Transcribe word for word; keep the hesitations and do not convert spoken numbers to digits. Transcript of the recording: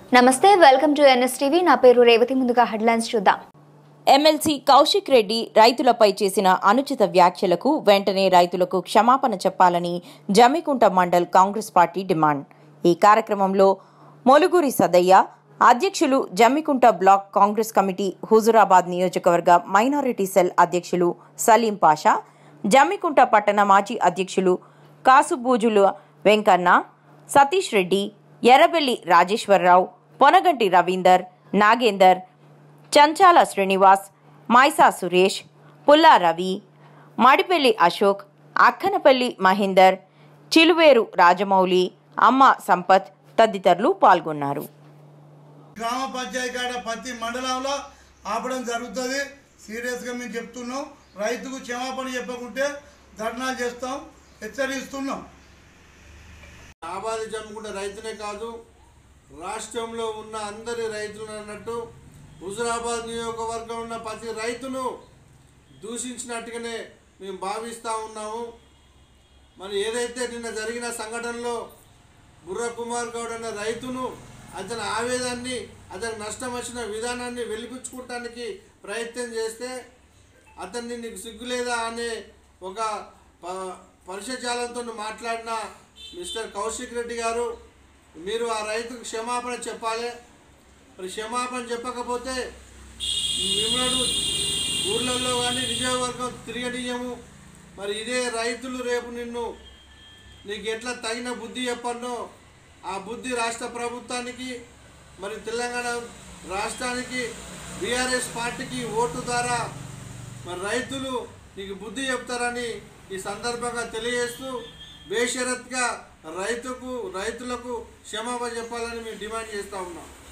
నమస్తే, welcome to NSTV. నా పేరు రేవతి. ముందుగా హెడ్లైన్స్ చూద్దాం. ఎమ్మెల్సీ కౌశిక్ రెడ్డి రైతులపై చేసిన అనుచిత వ్యాఖ్యలకు వెంటనే రైతులకు క్షమాపణ చెప్పాలని జమ్మికుంట మండల్ కాంగ్రెస్ పార్టీ డిమాండ్. ఈ కార్యక్రమంలో మొలుగురి సదయ్య, అధ్యక్షులు, జమ్మికుంట బ్లాక్ కాంగ్రెస్ కమిటీ, హుజురాబాద్ నియోజకవర్గ మైనారిటీ సెల్ అధ్యక్షులు సలీం పాషా, జమ్మికుంట పట్టణ మాజీ అధ్యక్షులు కాసుబూజుల వెంకన్న, సతీష్ రెడ్డి, ఎర్రబెల్లి రాజేశ్వరరావు, పొనగంటి రవీందర్, నాగేందర్, చంచాల శ్రీనివాస్, మైసా సురేష్, పుల్లా రవి, మాడిపల్లి అశోక్, అక్కనపల్లి మహేందర్, చిలువేరు రాజమౌళి, అమ్మ సంపత్ తదితరులు పాల్గొన్నారు. గ్రామ పంచాయతీ కాడ ప్రతి మండలంలో ఆపడం జరుగుతుంది. సీరియస్గా మేము చెప్తున్నాం. రైతుకు క్షమాపణ చెప్పకుంటే ధర్నాలు చేస్తాం, హెచ్చరిస్తున్నాం. ఆబాది జమ్ముకుంటే రైతునే కాదు, రాష్ట్రంలో ఉన్న అందరి రైతులు అన్నట్టు హుజురాబాద్ నియోజకవర్గం ఉన్న ప్రతి రైతును దూషించినట్టుగానే మేము భావిస్తూ ఉన్నాము. మరి ఏదైతే నిన్న జరిగిన సంఘటనలో బుర్ర కుమార్ గౌడ్ అనే రైతును అతని ఆవేదాన్ని, అతనికి నష్టం వచ్చిన విధానాన్ని వెలిపించుకోవటానికి ప్రయత్నం చేస్తే అతన్ని నీకు సిగ్గులేదా అనే ఒక ప పరిచయాలతో మాట్లాడిన మిస్టర్ కౌశిక్ రెడ్డి గారు, మీరు ఆ రైతుకు క్షమాపణ చెప్పాలి. మరి క్షమాపణ చెప్పకపోతే మిమ్మల్ని ఊర్లలో కానీ నియోజకవర్గం తిరగనీయము. మరి ఇదే రైతులు రేపు నిన్ను నీకు ఎట్లా తగిన బుద్ధి చెప్పన్నో ఆ బుద్ధి రాష్ట్ర ప్రభుత్వానికి, మరి తెలంగాణ రాష్ట్రానికి, బీఆర్ఎస్ పార్టీకి ఓటు ద్వారా మరి రైతులు నీకు బుద్ధి చెప్తారని ఈ సందర్భంగా తెలియజేస్తూ బేషరత్గా రైతుకు రైతులకు క్షమాపణ చెప్పాలని మేము డిమాండ్ చేస్తూ ఉన్నాం.